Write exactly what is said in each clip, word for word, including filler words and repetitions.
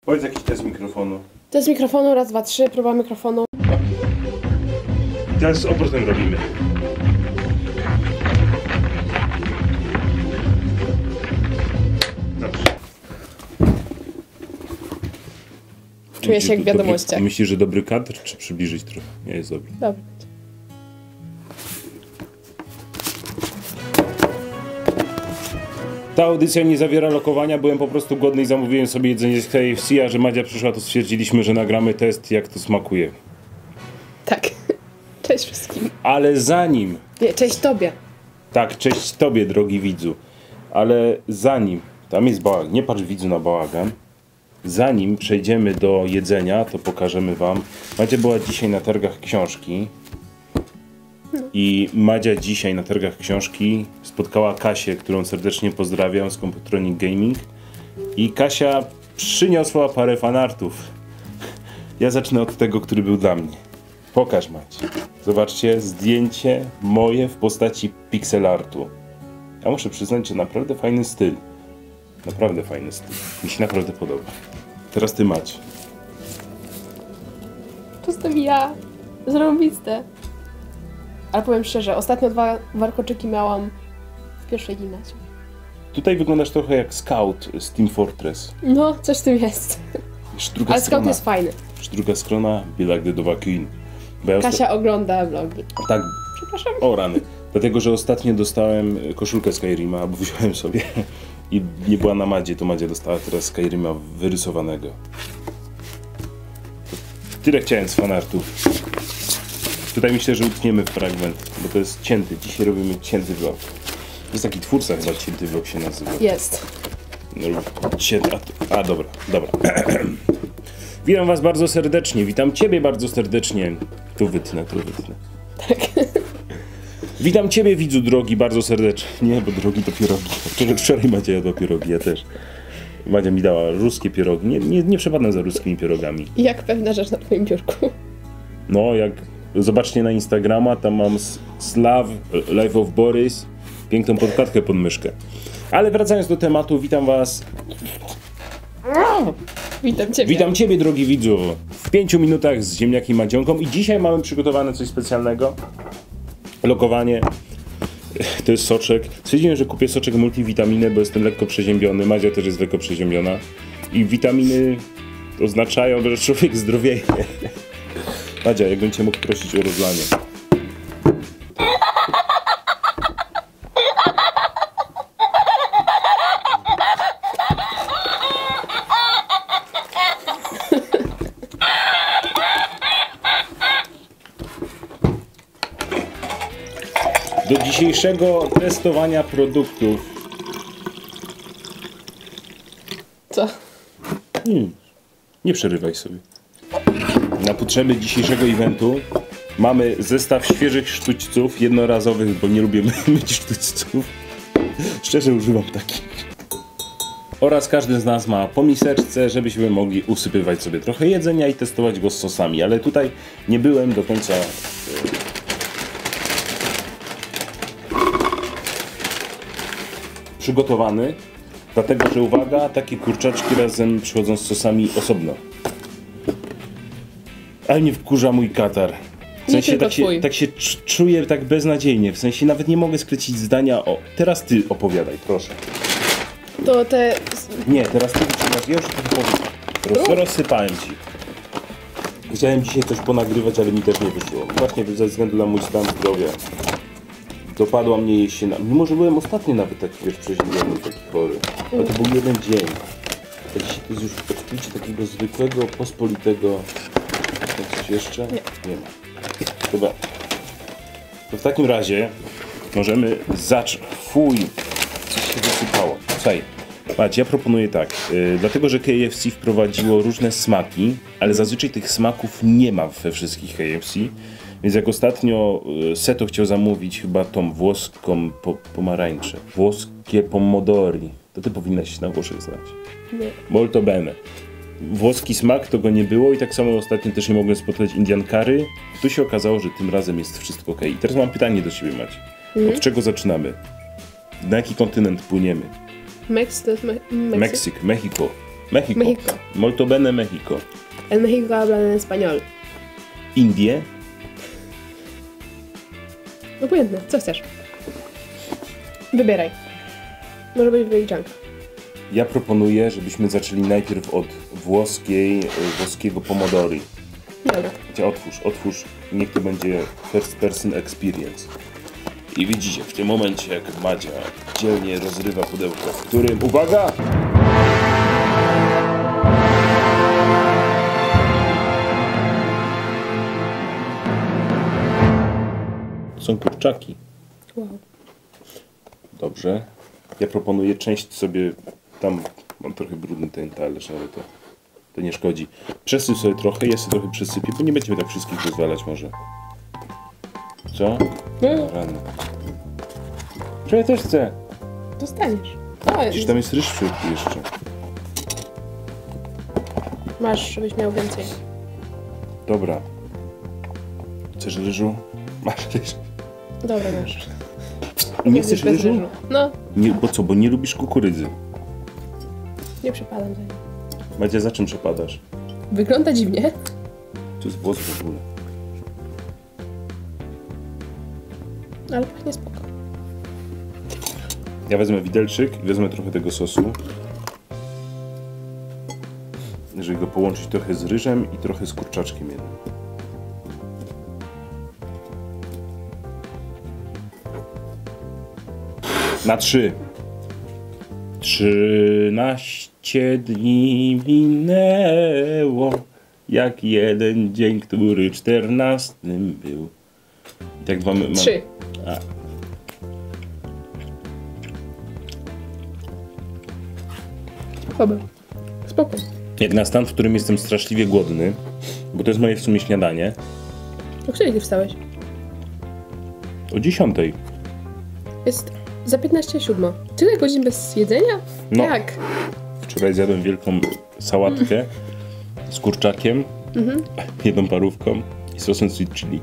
Powiedz jakiś test mikrofonu. Test mikrofonu, raz, dwa, trzy, próba mikrofonu. Teraz z obrotem robimy. Dobrze. Czuję się jak w wiadomościach. Myślisz, że dobry kadr, czy przybliżyć trochę? Nie jest dobry. Dobry. Ta audycja nie zawiera lokowania, byłem po prostu głodny i zamówiłem sobie jedzenie z K F C, a że Madzia przyszła, to stwierdziliśmy, że nagramy test, jak to smakuje. Tak. Cześć wszystkim. Ale zanim... Nie, cześć tobie. Tak, cześć tobie, drogi widzu. Ale zanim... Tam jest bałagan. Nie patrz, widzu, na bałagan. Zanim przejdziemy do jedzenia, to pokażemy wam. Madzia była dzisiaj na targach książki. I Madzia dzisiaj na targach książki spotkała Kasię, którą serdecznie pozdrawiam z Computronic Gaming. I Kasia przyniosła parę fanartów. Ja zacznę od tego, który był dla mnie. Pokaż, Macie. Zobaczcie, zdjęcie moje w postaci pixel artu. Ja muszę przyznać, że naprawdę fajny styl. Naprawdę fajny styl. Mi się naprawdę podoba. Teraz ty, Macie. To jestem ja. Zrobiste. Ale powiem szczerze, ostatnio dwa warkoczyki miałam w pierwszej gimnazjum. Tutaj wyglądasz trochę jak Scout z Team Fortress. No, coś w tym jest. Druga Ale strona. Scout jest fajny. Druga strona, be like the Dovahkiin. Ja Kasia osta- ogląda vlogi. Tak. Przepraszam. O rany. Dlatego, że ostatnio dostałem koszulkę Skyrima, bo wziąłem sobie i nie była na Madzie, to Madzia dostała teraz Skyrima wyrysowanego. Tyle chciałem z fanartów. Tutaj myślę, że utniemy fragment, bo to jest cięty. Dzisiaj robimy cięty vlog. To jest taki twórca chyba, cięty vlog się nazywa. Jest. No, cięty, a, a dobra, dobra. Witam was bardzo serdecznie, witam ciebie bardzo serdecznie. Tu wytnę, tu wytnę. Tak. Witam ciebie, widzu drogi, bardzo serdecznie. Nie, bo drogi to pierogi. Wczoraj, wczoraj Madzia jadła pierogi, ja też. Madzia mi dała ruskie pierogi. Nie, nie, nie przepadam za ruskimi pierogami. Jak pewna rzecz na twoim biurku. No, jak zobaczcie na Instagrama, tam mam Slav, Life of Boris, piękną podkładkę pod myszkę. Ale wracając do tematu, witam was. Witam ciebie. Witam ciebie, drogi widzu, w pięciu minutach z ziemniakiem i Madzionką. I dzisiaj mamy przygotowane coś specjalnego. Lokowanie. To jest soczek. Stwierdziłem, że kupię soczek multivitaminy, bo jestem lekko przeziębiony. Madzia też jest lekko przeziębiona. I witaminy oznaczają, że człowiek zdrowieje. Madzia, jakbym cię mógł prosić o rozlanie. Do dzisiejszego testowania produktów. Co? Hmm, nie przerywaj sobie. Na potrzeby dzisiejszego eventu mamy zestaw świeżych sztućców jednorazowych, bo nie lubię myć sztućców. Szczerze używam takich. Oraz każdy z nas ma po miseczce, żebyśmy mogli usypywać sobie trochę jedzenia i testować go z sosami. Ale tutaj nie byłem do końca przygotowany, dlatego że uwaga, takie kurczaczki razem przychodzą z sosami osobno. Ale mnie wkurza mój katar. W sensie tak się, tak się czuję tak beznadziejnie, w sensie nawet nie mogę skrócić zdania o... Teraz ty opowiadaj, proszę. To te... Nie, teraz ty wytrzymasz, ja już to powiem. Roz, rozsypałem ci. Chciałem dzisiaj coś ponagrywać, ale mi też nie wyszło. Właśnie ze względu na mój stan zdrowia. Dopadła mnie jesiena. Mimo, że byłem ostatnio nawet taki, wiesz, przeziębiony, taki chory. Ale to był jeden dzień. A dzisiaj to jest już odczucie takiego zwykłego, pospolitego... Coś jeszcze? Nie. Nie ma. Dobra. To w takim razie możemy zacząć. Fuj! Coś się wysypało. Słuchaj, patrz, ja proponuję tak. Yy, dlatego, że K F C wprowadziło różne smaki, ale zazwyczaj tych smaków nie ma we wszystkich K F C. Więc jak ostatnio yy, Seto chciał zamówić chyba tą włoską po, pomarańczę. Włoskie pomodori. To ty powinnaś na Włoszech znać. Nie. Molto bene. Włoski smak to go nie było i tak samo ostatnio też nie mogłem spotkać Indian curry. Tu się okazało, że tym razem jest wszystko ok. I teraz mam pytanie do ciebie, Macie. Mhm. Od czego zaczynamy? Na jaki kontynent płyniemy? Meks to jest me Meksyk? Meksyk, Mexico. Mexico. Mexico. Molto bene Mexico. El México habla en español. Indie. Obojętne, co chcesz? Wybieraj. Może być wyliczanka. Ja proponuję, żebyśmy zaczęli najpierw od włoskiej, włoskiego pomodori. Dobra. Cię otwórz, otwórz. Niech to będzie first person experience. I widzicie w tym momencie, jak Madzia dzielnie rozrywa pudełko, w którym, uwaga! Są kurczaki. Wow. Dobrze. Ja proponuję część sobie tam, mam trochę brudny ten talerz, ale to, to nie szkodzi. Przesyp sobie trochę, ja sobie trochę przesypię, bo nie będziemy tak wszystkich rozwalać może. Co? No. Rany. Czy ja też chcę? Dostaniesz. O, Gdzieś tam jest ryż w środku jeszcze. masz, żebyś miał więcej. Dobra. Chcesz ryżu? Masz ryż. Dobra, masz. Nie chcesz Bez ryżu? No, Nie, bo co, bo nie lubisz kukurydzy. nie przypadam za nim. Madzia, za czym przepadasz? Wygląda dziwnie. To jest włos w ogóle. Ale pachnie spoko. Ja wezmę widelczyk i wezmę trochę tego sosu. Żeby go połączyć trochę z ryżem i trochę z kurczaczkiem jednym. Na trzy. Trzynaście dni minęło, jak jeden dzień, który czternastym był. I tak mamy... mam- Trzy. A. Chyba. Spoko. Jak na stan, w którym jestem straszliwie głodny, bo to jest moje w sumie śniadanie, O której ty wstałeś? o dziesiątej. Jest za piętnaście siódma. Tyle godzin bez jedzenia? No. Jak? Wczoraj zjadłem wielką sałatkę z kurczakiem, jedną parówką i sosem sweet chili.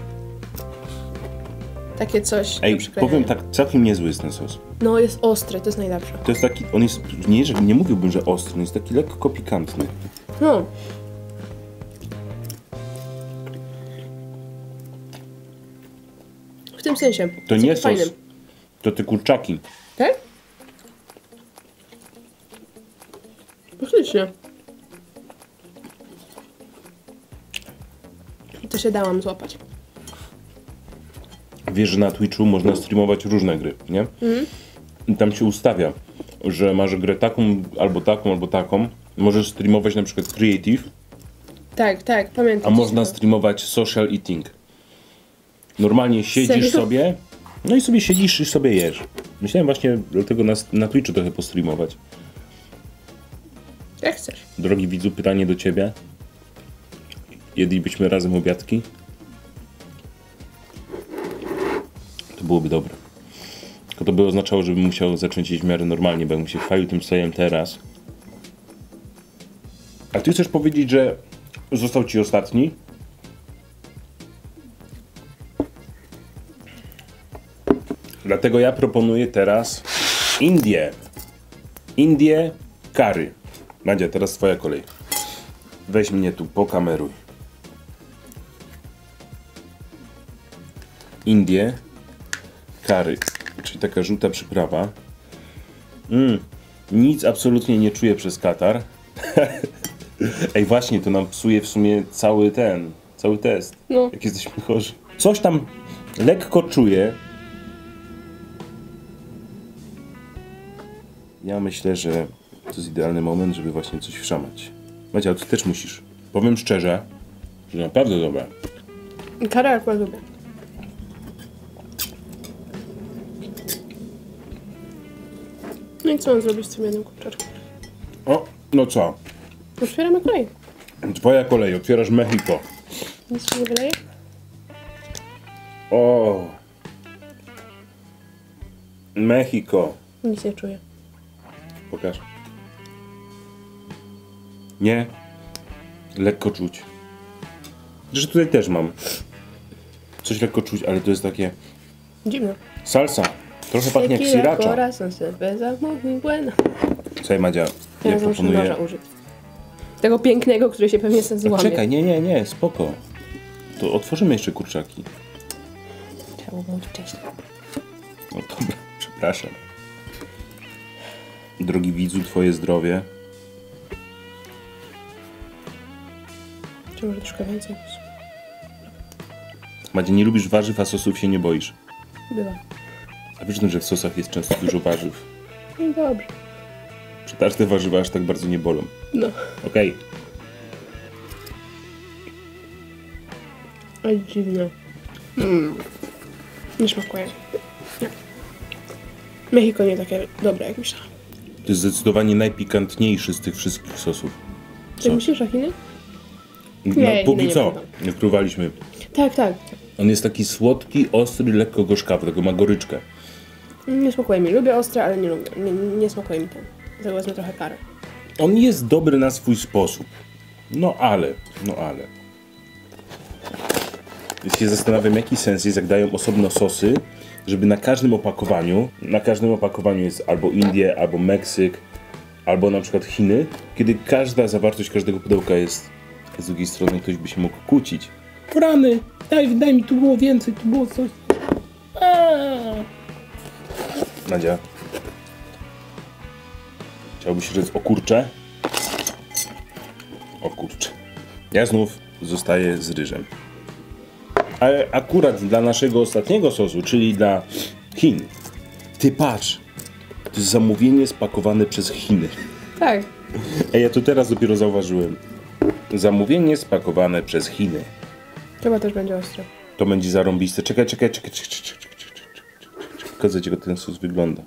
Takie coś. Ej, do przyklejenia. powiem tak, całkiem niezły jest ten sos. No, jest ostry, to jest najlepsze. To jest taki, on jest, nie, że nie mówiłbym, że ostry, on jest taki lekko pikantny. No. W tym sensie. To Jest nie taki fajny. sos, to te kurczaki. Tak? Faktycznie. To się dałam złapać. Wiesz, że na Twitchu można streamować różne gry, nie? I tam się ustawia, że masz grę taką, albo taką, albo taką. Możesz streamować na przykład Creative, Tak, tak, pamiętam. a można streamować Social Eating. Normalnie siedzisz Serio? sobie, no i sobie siedzisz i sobie jesz. Myślałem właśnie dlatego na, na Twitchu trochę postreamować. Jak chcesz. Drogi widzu, pytanie do ciebie. Jedlibyśmy razem obiadki? To byłoby dobre. Tylko to by oznaczało, żebym musiał zacząć jeść w miarę normalnie, bo jakbym się chwalił tym stojem teraz. A ty chcesz powiedzieć, że został ci ostatni? Dlatego ja proponuję teraz Indię. Indię curry. Madzia, teraz twoja kolej. Weź mnie tu, pokameruj. Indię curry, czyli taka żółta przyprawa. Mm, nic absolutnie nie czuję przez katar. Ej, właśnie, to nam psuje w sumie cały ten, cały test. No. Jak jesteśmy chorzy. Coś tam lekko czuję. Ja myślę, że to jest idealny moment, żeby właśnie coś wszamać. Macie, ale ty też musisz. Powiem szczerze, że naprawdę dobre. Karę akurat lubię. No i co mam zrobić z tym jednym kurczaczkiem? O, no co? Otwieramy kolej. Twoja kolej, otwierasz Mexico. Nic się nie wyleje? O, Mexico. Nic nie czuję. Pokaż. Nie. Lekko czuć. Zresztą tutaj też mam. Coś lekko czuć, ale to jest takie... Dziwne. Salsa. Trochę pachnie jak Tequila, sriracha. corazón, cerveza, muy buena. Słuchaj, Madzia, Teraz muszę noża użyć. Tego pięknego, który się pewnie sobie złamie. Czekaj, nie, nie, nie, spoko. To otworzymy jeszcze kurczaki. Trzeba było wcześniej. No dobra, przepraszam. Drogi widzu, twoje zdrowie. Czy może troszkę więcej? Madzie, nie lubisz warzyw, a sosów się nie boisz. Bywa. A wiesz, że w sosach jest często dużo warzyw. No dobrze. Czy też te warzywa aż tak bardzo nie bolą? No. Okej. Okay. Oj, dziwne. Mm. Nie smakuje. Nie. Mexico nie takie dobre jak myślałam. To jest zdecydowanie najpikantniejszy z tych wszystkich sosów. Ty myślisz, że Chiny? No, Nie, póki Chiny nie co, będą. nie próbowaliśmy. Tak, tak. On jest taki słodki, ostry, lekko gorzkawy, tego ma goryczkę. Nie smakuje mi. Lubię ostre, ale nie lubię. Nie, nie smakuje mi ten. Dlatego wezmę trochę kary. On jest dobry na swój sposób. No ale, no ale. Ja się zastanawiam, jaki sens jest, jak dają osobno sosy, żeby na każdym opakowaniu, na każdym opakowaniu jest albo Indie, albo Meksyk, albo na przykład Chiny, kiedy każda zawartość każdego pudełka jest, z drugiej strony ktoś by się mógł kłócić. Rany, daj, daj mi, tu było więcej, tu było coś. Aaaa. Nadzia. Chciałbyś rzec o kurcze? O kurcze. Ja znów zostaję z ryżem. Ale akurat dla naszego ostatniego sosu, czyli dla Chin. Ty patrz, to jest zamówienie spakowane przez Chiny. Tak. Ej, ja to teraz dopiero zauważyłem. Zamówienie spakowane przez Chiny. Chyba też będzie ostre. To będzie zarąbiste. Czekaj, czekaj, czekaj, czekaj, czekaj, czekaj, czekaj, czekaj. Pokażę ci, jak ten sos wygląda.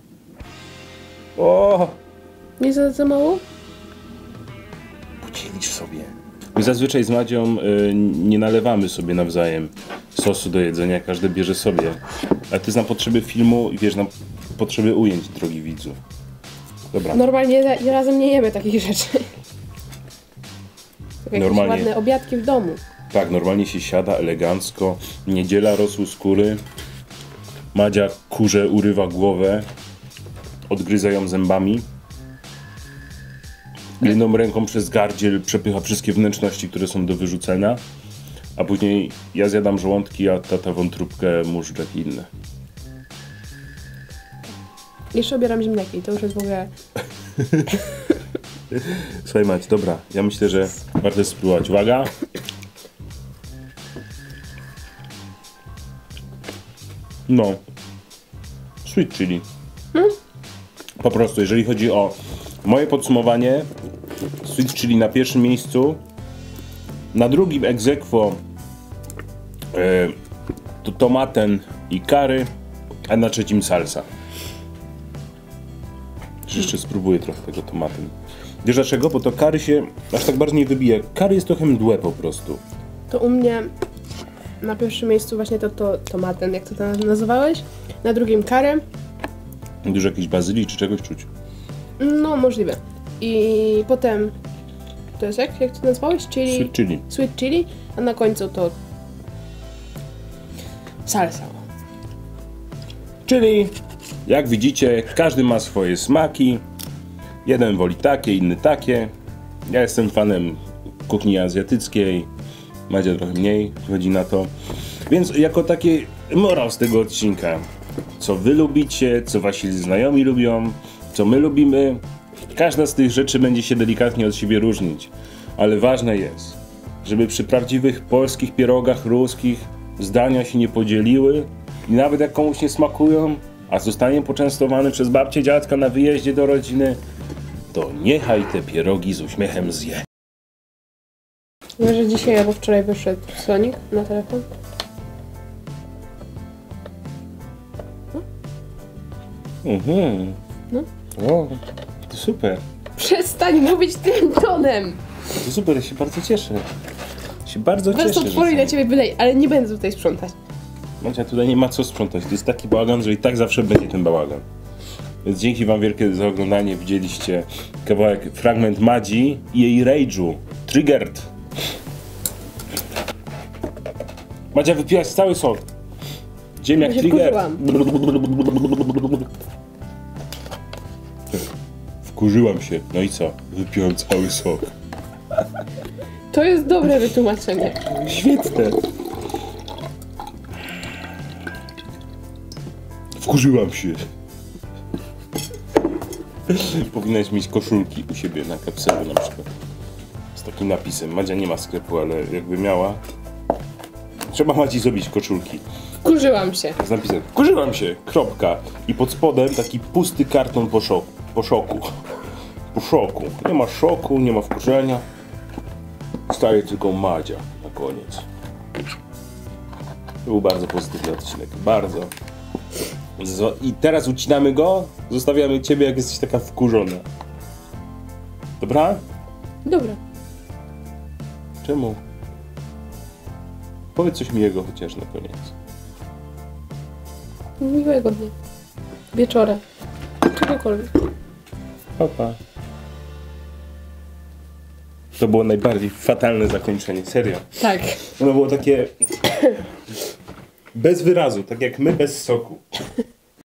O! Nie za, za mało? Podzielisz sobie. My zazwyczaj z Madzią y, nie nalewamy sobie nawzajem sosu do jedzenia, każdy bierze sobie. Ale to jest na potrzeby filmu i wiesz, na potrzeby ujęć, drogi widzu. Dobra. Normalnie za- razem nie jemy takich rzeczy. Tak jakieś Normalnie. ładne obiadki w domu. Tak, normalnie się siada elegancko. Niedziela, rosół skóry. Madzia kurze urywa głowę. Odgryza ją zębami. Jedną ręką przez gardziel przepycha wszystkie wnętrzności, które są do wyrzucenia. A później ja zjadam żołądki, a tata wątróbkę, muszczek i inne. Jeszcze obieram ziemniaki, to już jest w ogóle... Słuchaj Mać, dobra, ja myślę, że warto jest spróbować. Uwaga! No. Sweet chili. Po prostu, jeżeli chodzi o moje podsumowanie, sweet chili na pierwszym miejscu, na drugim ex aequo e, to tomaten i curry, a na trzecim salsa. Jeszcze spróbuję trochę tego tomatem. Wiesz dlaczego? Bo to curry się aż tak bardzo nie wybije. Curry jest trochę mdłe po prostu. To u mnie na pierwszym miejscu właśnie to, to tomaten, jak to tam nazywałeś. Na drugim curry. Dużo jakiejś bazylii czy czegoś czuć. No, możliwe. I potem... To jest jak? Jak to nazwałeś? Chili... Sweet chili. Sweet chili. A na końcu to... salsa. Czyli, jak widzicie, każdy ma swoje smaki. Jeden woli takie, inny takie. Ja jestem fanem kuchni azjatyckiej. Madzia trochę mniej, wychodzi na to. Więc jako taki morał z tego odcinka. Co wy lubicie, co wasi znajomi lubią, co my lubimy. Każda z tych rzeczy będzie się delikatnie od siebie różnić. Ale ważne jest, żeby przy prawdziwych polskich pierogach ruskich zdania się nie podzieliły i nawet jak komuś nie smakują, a zostanie poczęstowany przez babcię, dziadka na wyjeździe do rodziny, to niechaj te pierogi z uśmiechem zje. Wiesz, że dzisiaj albo wczoraj wyszedł Sonic na telefon? Mhm. No. O, to super. Przestań mówić tym tonem! To super, ja się bardzo cieszę. Się bardzo Po prostu cieszę, że otworzy na są. ciebie bylej, ale nie będę tutaj sprzątać. Macia, tutaj nie ma co sprzątać. To jest taki bałagan, że i tak zawsze będzie ten bałagan. Więc dzięki wam wielkie za oglądanie. Widzieliście kawałek, fragment Madzi i jej rage'u. Triggered. Madzia, wypiłaś cały sok. Ziemniak Ja się trigger. wkurzyłam. Wkurzyłam się. No i co? Wypiłem cały sok. To jest dobre wytłumaczenie. Świetne. Wkurzyłam się. Powinnaś mieć koszulki u siebie na kapselu na przykład. Z takim napisem. Madzia nie ma sklepu, ale jakby miała... Trzeba Madzi zrobić koszulki. Wkurzyłam się. Z napisem wkurzyłam się, kropka. I pod spodem taki pusty karton po szoku. Po szoku. Po szoku. Nie ma szoku, nie ma wkurzenia. Staje tylko Madzia na koniec. To był bardzo pozytywny odcinek. Bardzo. I teraz ucinamy go. Zostawiamy ciebie, jak jesteś taka wkurzona. Dobra? Dobra. Czemu? Powiedz coś miłego chociaż na koniec. Miłego dnia. Wieczora. Czegokolwiek. Pa, pa. To było najbardziej fatalne zakończenie, serio. Tak. Ono było takie bez wyrazu, tak jak my bez soku.